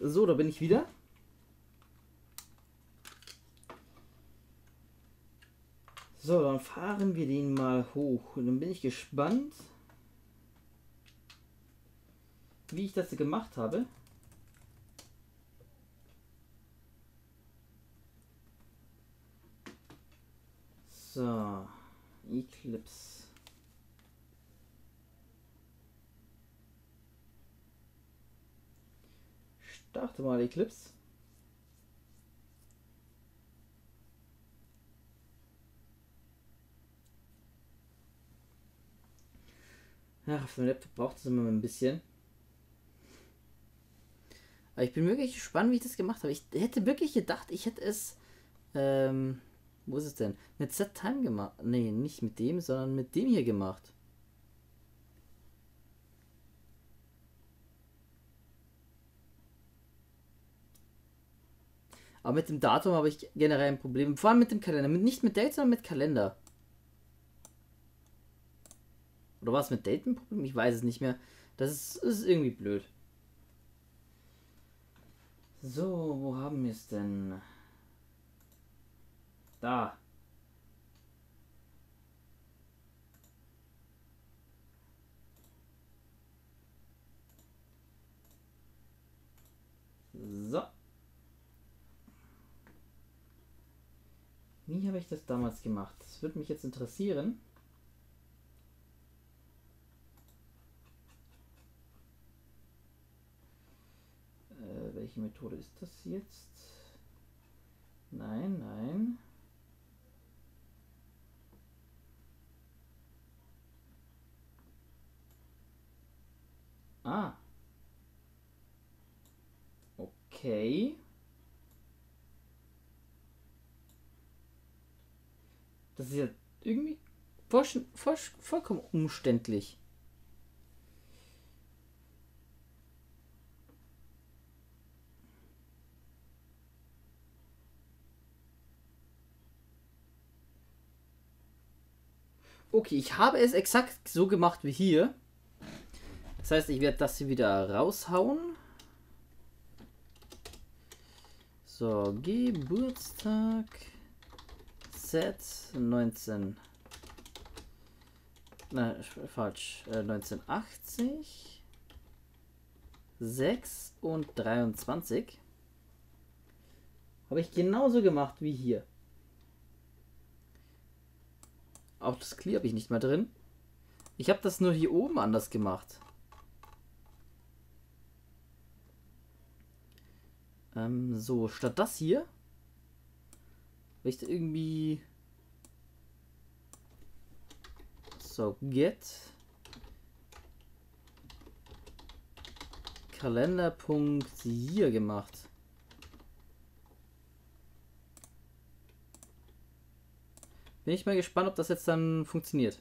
So, da bin ich wieder. So, dann fahren wir den mal hoch. Und dann bin ich gespannt, wie ich das gemacht habe. So, Eclipse. Starte mal Eclipse. Ja, auf dem Laptop braucht es immer ein bisschen. Aber ich bin wirklich gespannt, wie ich das gemacht habe. Ich hätte wirklich gedacht, ich hätte es. Wo ist es denn? Mit Set-Time gemacht. Nee, nicht mit dem, sondern mit dem hier gemacht. Aber mit dem Datum habe ich generell ein Problem. Vor allem mit dem Kalender. Nicht mit Date, sondern mit Kalender. Oder war es mit Date ein Problem? Ich weiß es nicht mehr. Das ist irgendwie blöd. So, wo haben wir es denn? Da. So. Wie habe ich das damals gemacht? Das würde mich jetzt interessieren. Welche Methode ist das jetzt? Nein, nein. Ah. Okay. Das ist ja irgendwie vollkommen umständlich. Okay, ich habe es exakt so gemacht wie hier. Das heißt, ich werde das hier wieder raushauen. So, Geburtstag Set 19. Na, falsch. 1980. 6 und 23. Habe ich genauso gemacht wie hier. Auch das Clear habe ich nicht mehr drin. Ich habe das nur hier oben anders gemacht. So, statt das hier habe ich da irgendwie so get Kalenderpunkt hier gemacht. Bin ich mal gespannt, ob das jetzt dann funktioniert.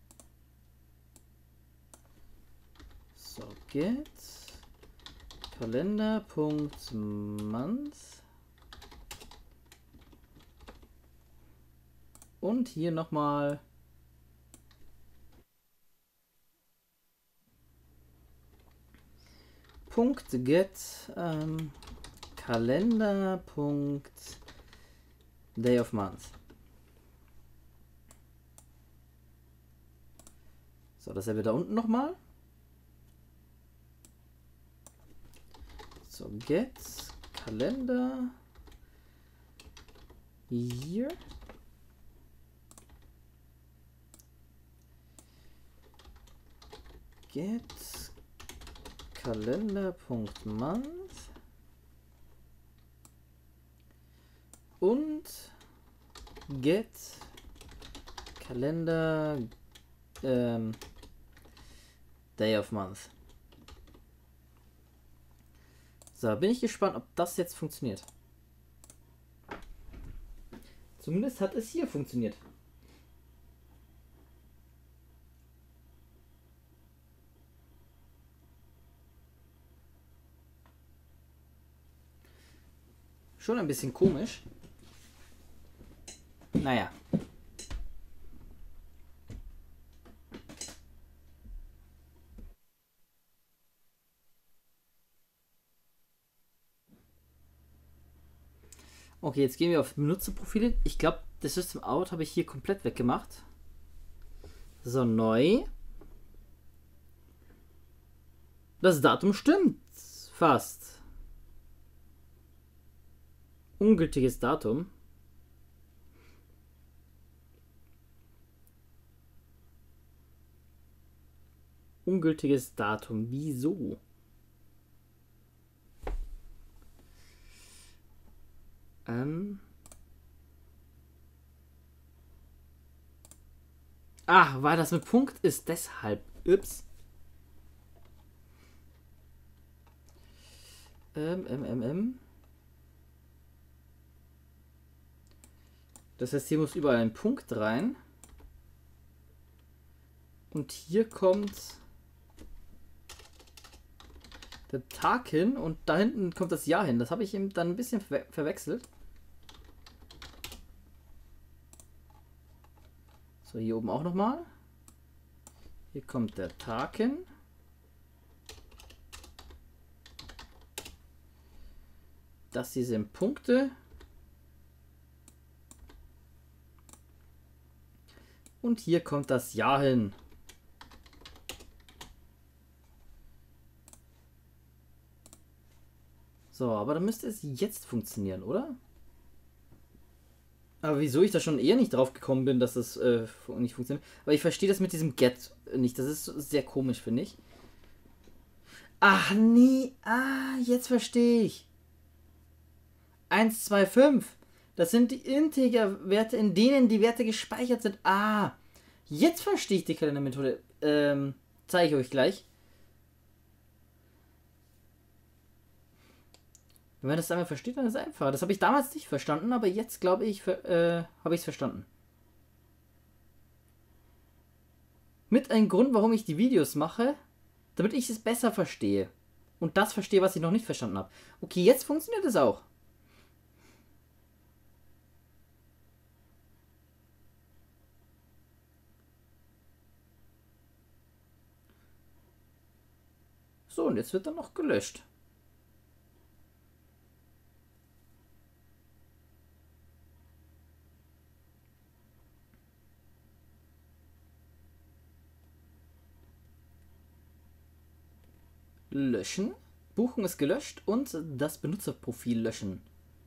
So, get Kalender.month und hier nochmal .get Kalender.day of month. So, dasselbe da unten nochmal. So, get Kalender hier. Get Kalender.month und get Kalender Day of Month. So, bin ich gespannt, ob das jetzt funktioniert. Zumindest hat es hier funktioniert. Schon ein bisschen komisch. Naja. Okay, jetzt gehen wir auf Benutzerprofile. Ich glaube, das System Out habe ich hier komplett weggemacht. So, neu. Das Datum stimmt. Fast. Ungültiges Datum. Ungültiges Datum. Wieso? Weil das mit Punkt ist, deshalb. Ups. Das heißt, hier muss überall ein Punkt rein. Und hier kommt der Tag hin und da hinten kommt das Jahr hin. Das habe ich eben dann ein bisschen verwechselt. So, hier oben auch nochmal. Hier kommt der Tag hin. Das hier sind Punkte. Und hier kommt das Jahr hin. So, aber dann müsste es jetzt funktionieren, oder? Aber wieso ich da schon eher nicht drauf gekommen bin, dass das nicht funktioniert. Aber ich verstehe das mit diesem Get nicht. Das ist sehr komisch, finde ich. Ach nee. Jetzt verstehe ich. 1, 2, 5. Das sind die Integer-Werte, in denen die Werte gespeichert sind. Jetzt verstehe ich die Kalendermethode. Zeige ich euch gleich. Wenn man das einmal versteht, dann ist es einfach. Das habe ich damals nicht verstanden, aber jetzt glaube ich, habe ich es verstanden. Mit einem Grund, warum ich die Videos mache, damit ich es besser verstehe. Und das verstehe, was ich noch nicht verstanden habe. Okay, jetzt funktioniert es auch. So, und jetzt wird dann noch gelöscht. Löschen. Buchung ist gelöscht und das Benutzerprofil löschen.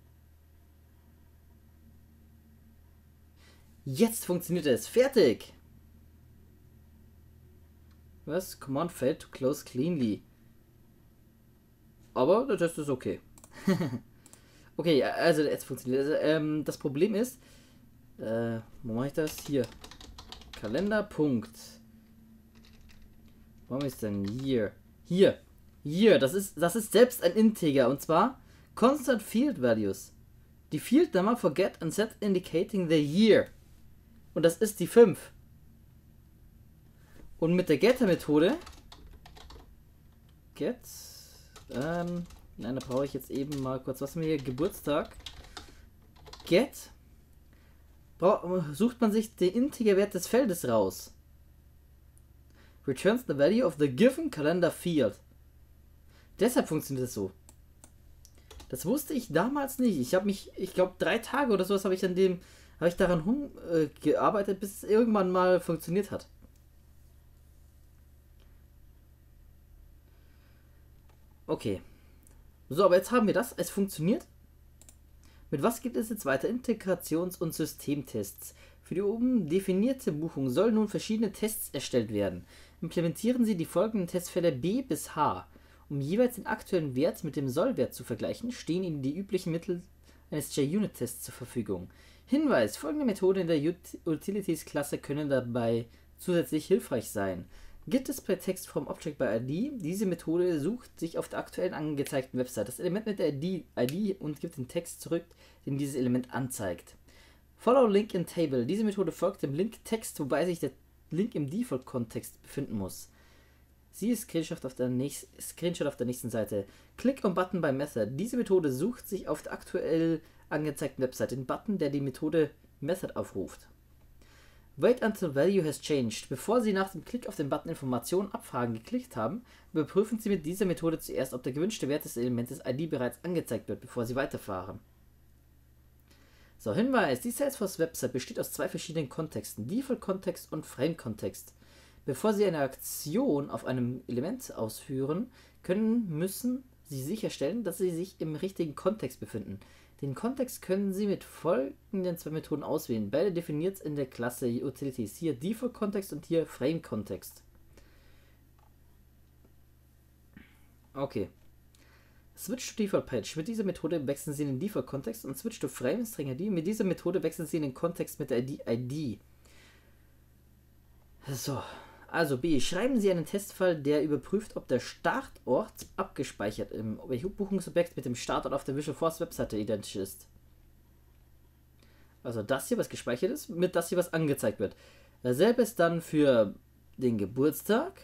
Jetzt funktioniert es. Fertig. Was? Command failed to close cleanly. Aber der Test ist okay. Okay, also jetzt funktioniert es. Das Problem ist, wo mache ich das? Hier. Kalender, Punkt. Warum ist denn hier? Hier, das ist selbst ein Integer, und zwar Constant Field Values. Die Field Number for Get and Set indicating the year. Und das ist die 5. Und mit der Getter-Methode Get, nein, da brauche ich jetzt eben mal kurz, was haben wir hier? Geburtstag. Get, sucht man sich den Integerwert des Feldes raus. Returns the value of the given calendar field. Deshalb funktioniert es so. Das wusste ich damals nicht. Ich glaube 3 Tage oder sowas habe ich daran gearbeitet, bis es irgendwann mal funktioniert hat. Okay. So, aber jetzt haben wir das. Es funktioniert. Mit was gibt es jetzt weiter? Integrations- und Systemtests. Für die oben definierte Buchung sollen nun verschiedene Tests erstellt werden. Implementieren Sie die folgenden Testfälle B bis H. Um jeweils den aktuellen Wert mit dem Sollwert zu vergleichen, stehen Ihnen die üblichen Mittel eines JUnit-Tests zur Verfügung. Hinweis: Folgende Methoden in der Utilities-Klasse können dabei zusätzlich hilfreich sein. GetDisplayText from Object by ID. Diese Methode sucht sich auf der aktuellen angezeigten Website das Element mit der ID und gibt den Text zurück, den dieses Element anzeigt. Follow Link in Table. Diese Methode folgt dem Link-Text, wobei sich der Link im Default-Kontext befinden muss. Siehe Screenshot auf der nächsten Seite. Click on Button by Method. Diese Methode sucht sich auf der aktuell angezeigten Website den Button, der die Methode Method aufruft. Wait until value has changed. Bevor Sie nach dem Klick auf den Button Informationen abfragen geklickt haben, überprüfen Sie mit dieser Methode zuerst, ob der gewünschte Wert des Elementes ID bereits angezeigt wird, bevor Sie weiterfahren. So, Hinweis, die Salesforce-Website besteht aus zwei verschiedenen Kontexten, Default-Kontext und Frame-Kontext. Bevor Sie eine Aktion auf einem Element ausführen müssen Sie sicherstellen, dass Sie sich im richtigen Kontext befinden. Den Kontext können Sie mit folgenden zwei Methoden auswählen. Beide definiert in der Klasse Utilities. Hier Default-Kontext und hier Frame-Kontext. Okay. Switch to Default Page. Mit dieser Methode wechseln Sie in den Default-Kontext und Switch to Frame String ID. Mit dieser Methode wechseln Sie in den Kontext mit der ID. So. Also B. Schreiben Sie einen Testfall, der überprüft, ob der Startort abgespeichert im Buchungsobjekt mit dem Startort auf der Visualforce Webseite identisch ist. Also das hier, was gespeichert ist, mit das hier, was angezeigt wird. Dasselbe ist dann für den Geburtstag.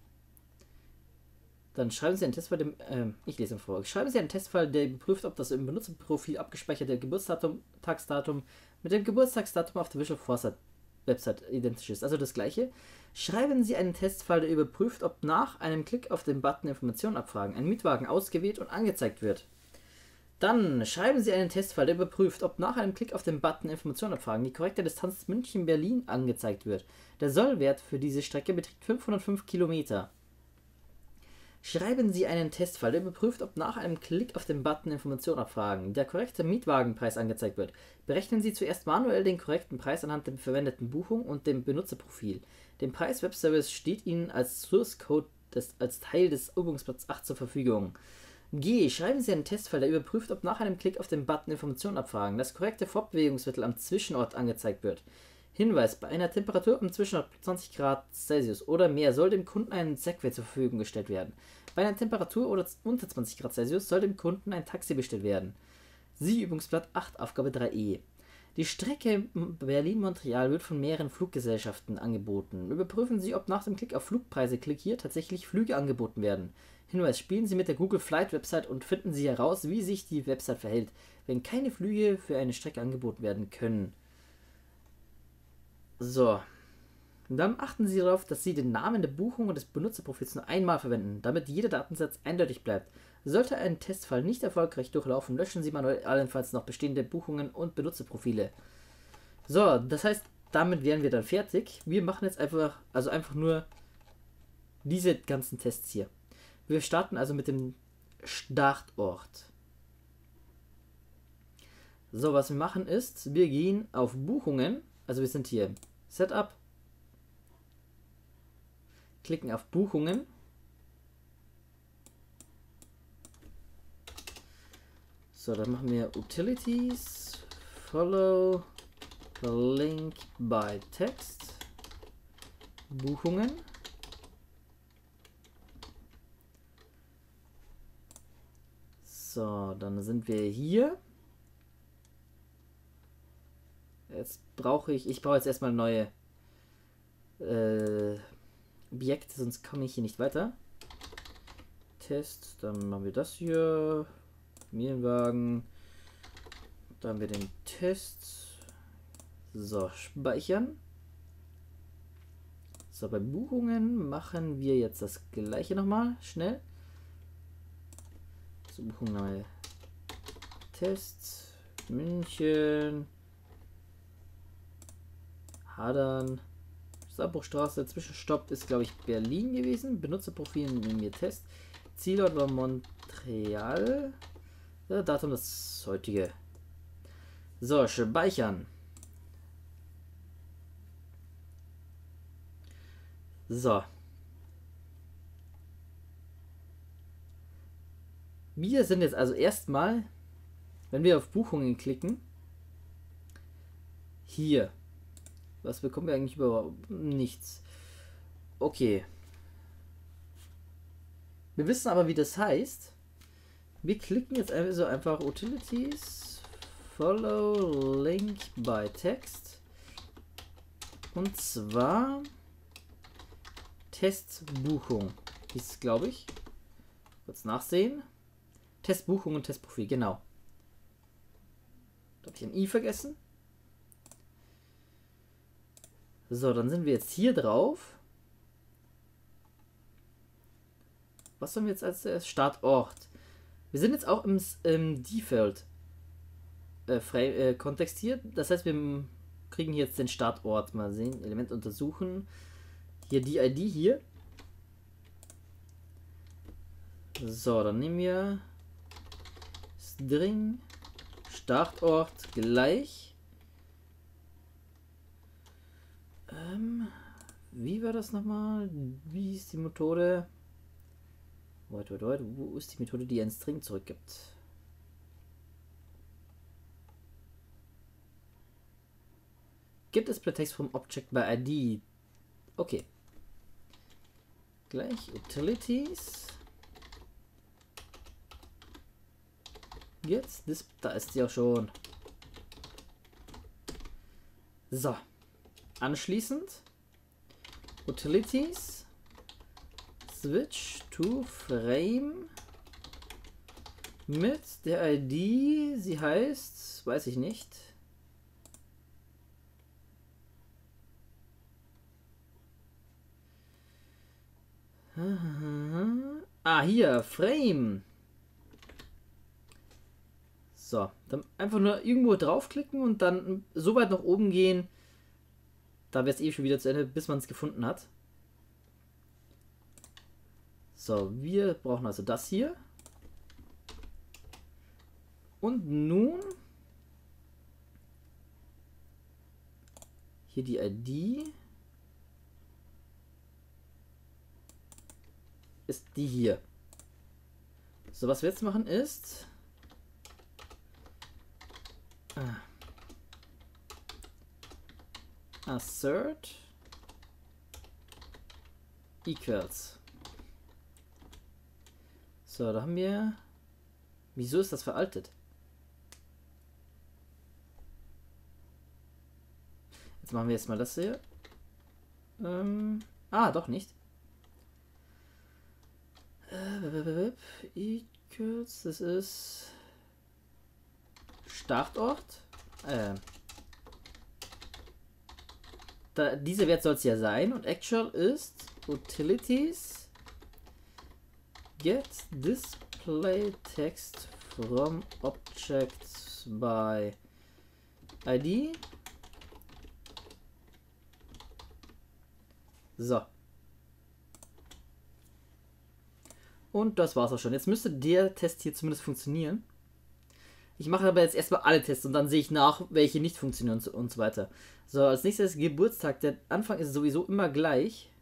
Dann schreiben Sie einen Testfall, ich lese ihn vor. Schreiben Sie einen Testfall, der überprüft, ob das im Benutzerprofil abgespeicherte Geburtstagsdatum mit dem Geburtstagsdatum auf der Visualforce Website identisch ist. Also das gleiche. Schreiben Sie einen Testfall, der überprüft, ob nach einem Klick auf den Button Informationen abfragen ein Mietwagen ausgewählt und angezeigt wird. Dann schreiben Sie einen Testfall, der überprüft, ob nach einem Klick auf den Button Informationen abfragen die korrekte Distanz München-Berlin angezeigt wird. Der Sollwert für diese Strecke beträgt 505 Kilometer. Schreiben Sie einen Testfall, der überprüft, ob nach einem Klick auf den Button Informationen abfragen der korrekte Mietwagenpreis angezeigt wird. Berechnen Sie zuerst manuell den korrekten Preis anhand der verwendeten Buchung und dem Benutzerprofil. Der Preis Webservice steht Ihnen als Source Code als Teil des Übungsplatz 8 zur Verfügung. G. Schreiben Sie einen Testfall, der überprüft, ob nach einem Klick auf den Button Informationen abfragen das korrekte Fortbewegungsmittel am Zwischenort angezeigt wird. Hinweis: Bei einer Temperatur um zwischen 20 Grad Celsius oder mehr soll dem Kunden ein Segway zur Verfügung gestellt werden. Bei einer Temperatur unter 20 Grad Celsius soll dem Kunden ein Taxi bestellt werden. Sie Übungsblatt 8, Aufgabe 3e. Die Strecke Berlin-Montreal wird von mehreren Fluggesellschaften angeboten. Überprüfen Sie, ob nach dem Klick auf Flugpreise-Klick hier tatsächlich Flüge angeboten werden. Hinweis: Spielen Sie mit der Google Flight Website und finden Sie heraus, wie sich die Website verhält, wenn keine Flüge für eine Strecke angeboten werden können. So. Und dann achten Sie darauf, dass Sie den Namen der Buchung und des Benutzerprofils nur einmal verwenden, damit jeder Datensatz eindeutig bleibt. Sollte ein Testfall nicht erfolgreich durchlaufen, löschen Sie manuell allenfalls noch bestehende Buchungen und Benutzerprofile. So, das heißt, damit wären wir dann fertig. Wir machen jetzt einfach nur diese ganzen Tests hier. Wir starten also mit dem Startort. So, was wir machen ist, wir gehen auf Buchungen, also wir sind hier Setup, klicken auf Buchungen. So, dann machen wir Utilities, Follow the Link by Text, Buchungen. So, dann sind wir hier. Ich brauche jetzt erstmal neue Objekte, sonst komme ich hier nicht weiter. Test, dann machen wir das hier. Familienwagen. Dann haben wir den Test. So, speichern. So, bei Buchungen machen wir jetzt das gleiche nochmal, schnell. So, Buchung neue Test. München. Hadern. Saarbruchstraße. Zwischenstopp ist, glaube ich, Berlin gewesen. Benutzerprofil nehmen wir Test. Zielort war Montreal. Ja, Datum das heutige. So, speichern. So. Wir sind jetzt also erstmal, wenn wir auf Buchungen klicken, hier. Was bekommen wir eigentlich überhaupt? Nichts. Okay. Wir wissen aber, wie das heißt. Wir klicken jetzt einfach Utilities, Follow Link by Text. Und zwar Testbuchung. Hieß es, glaube ich. Kurz nachsehen. Testbuchung und Testprofil, genau. Da habe ich ein I vergessen. So, dann sind wir jetzt hier drauf. Was haben wir jetzt als Startort? Wir sind jetzt auch im Default Kontext hier. Das heißt, wir kriegen hier jetzt den Startort. Mal sehen, Element untersuchen. Hier die ID hier. So, dann nehmen wir String Startort gleich. Wie war das nochmal? Wie ist die Methode? Wo ist die Methode, die einen String zurückgibt? Gibt es Playtext vom Object by ID? Okay. Gleich Utilities. Jetzt, da ist sie auch schon. So. Anschließend Utilities. Switch to Frame mit der ID, sie heißt, weiß ich nicht. Ah, hier, Frame. So, dann einfach nur irgendwo draufklicken und dann so weit nach oben gehen. Da wäre es eh schon wieder zu Ende, bis man es gefunden hat. So, wir brauchen also das hier. Und nun hier die ID ist die hier. So, was wir jetzt machen ist assert equals. So, da haben wir. Wieso ist das veraltet? Jetzt machen wir jetzt mal das hier. Doch nicht. Equals, das ist Startort. Dieser Wert soll es ja sein. Und actual ist Utilities get display text from objects by ID. So. Und das war's auch schon. Jetzt müsste der Test hier zumindest funktionieren. Ich mache aber jetzt erstmal alle Tests und dann sehe ich nach, welche nicht funktionieren und so weiter. So, als nächstes Geburtstag. Der Anfang ist sowieso immer gleich.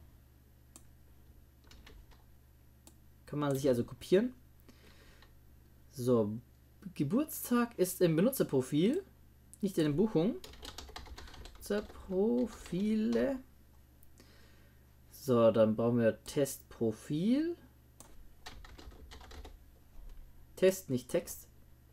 Kann man sich also kopieren. So, Geburtstag ist im Benutzerprofil, nicht in den Buchungen. Benutzerprofile. So, dann brauchen wir Testprofil. Test, nicht Text.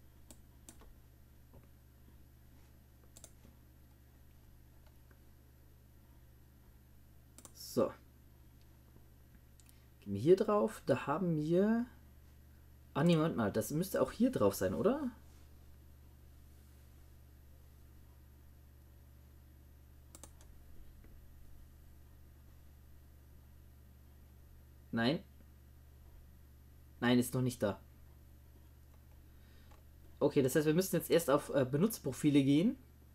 So. Gehen wir hier drauf. Da haben wir. Ah, nee, Moment mal. Das müsste auch hier drauf sein, oder? Nein. Nein, ist noch nicht da. Okay, das heißt, wir müssen jetzt erst auf Benutzerprofile gehen.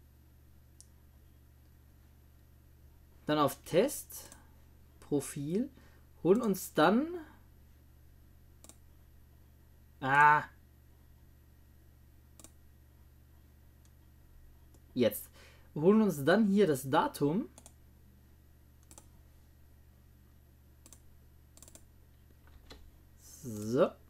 Dann auf Test. Profil. Holen uns dann. Jetzt. Wir holen uns dann hier das Datum. So.